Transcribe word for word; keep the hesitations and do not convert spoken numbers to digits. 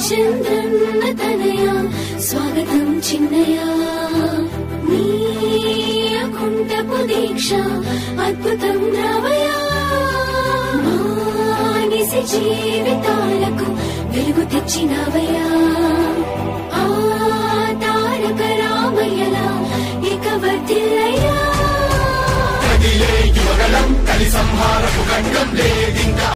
చంద్రన్న తనయ స్వాగతం చిన్నయ నీ అకుంఠపు దీక్ష అద్భుతం రావయా మానిసి జీవితాలకు వెలుగు తెచ్చినవయా ఆ తారక రామయ్యలా ఇక వర్ధిల్లయ్యా కదిలే యువగలం కలి సంహారపు ఖడ్గం లేదింకా